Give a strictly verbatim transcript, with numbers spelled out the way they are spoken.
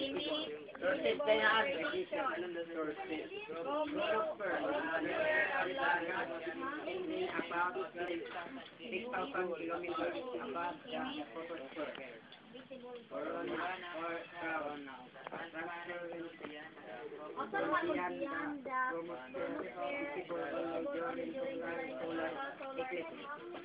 Sources kaya application. Ano na sources? Software. About six thousand kilometers above the photosphere. Or on or uh, transfer beyond the chromosphere visible only during solar eclipse.